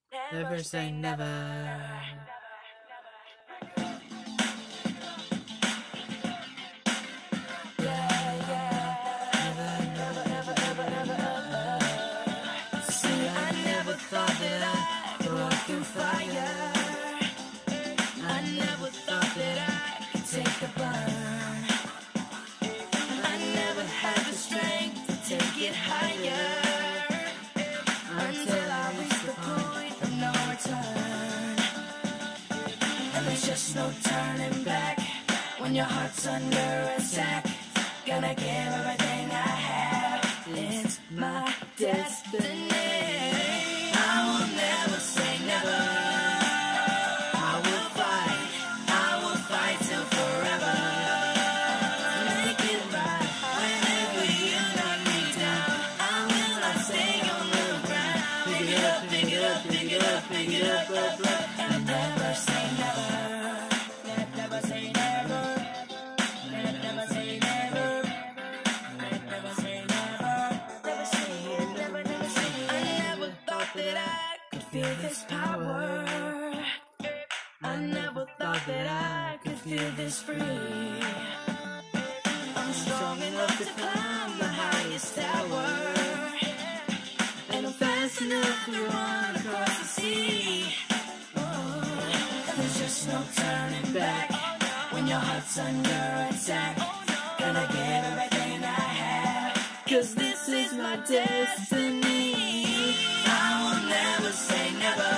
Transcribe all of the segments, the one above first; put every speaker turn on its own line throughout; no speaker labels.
Never say never. Thought that I could walk through fire. I never thought that I could take a burn. I never had the strength to take it higher, until I reached the point of no return. And there's just no turning back when your heart's under attack. Gonna give everything I have. It's my destiny. And never say never. Never say never. Never say never. Never say never. Never say never. Never say. I never thought that I could feel this power. I never thought that I could feel this free. I'm strong enough to climb the highest tower, and I'm fast enough to run across the sea. There's just no turning back when your heart's under attack. Gonna give everything I have, 'cause this is my destiny. I will never say never.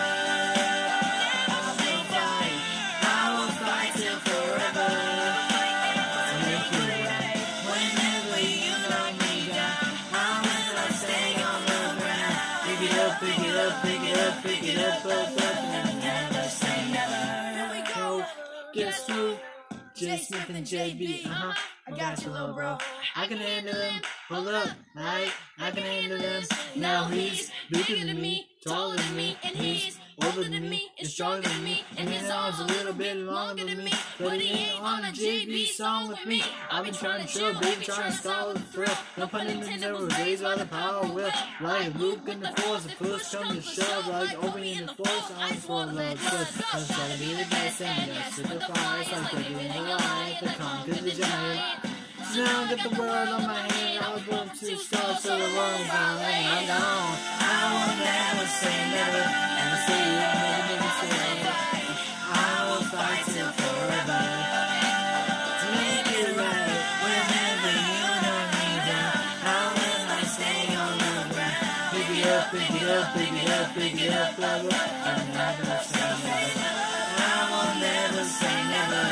I will fight till forever. To make it right whenever you knock me down. I will not stay on the ground. Pick it up, pick it up, pick it up, pick it up, and never say never. Guess who? J. Smith and JB. I got you, little bro. I can handle him. Hold up, I can handle him. Now he's bigger than me, taller than me, and he's older than me, and stronger than me, and his arms a little bit longer than me. But he ain't on a JB song with me. I've been trying to show, baby, trying to stall with the thrill. No pun intended, was raised by the power of will. Like Luke in the force, the push come to shove. Like Obi in the force, I'm for love. Cause gotta be the best, and that's the fires. Like baby in the light, the conquer the giant. So now I got the world on my hand. I was born to start, so the world's gone, and I'm gone. I will never say never, and say never say never. I will fight till forever to make it right. Whenever you knock me down, I will not stay on the ground. Pick it up, pick it up, pick it up, pick it up, and never say never. I will never say never.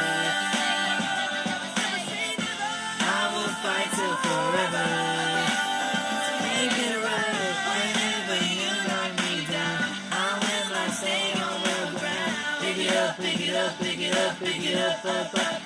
Fight till forever to make it right. Whenever you knock me down, I will not stay on the ground. Pick it up, pick it up, pick it up, pick it up,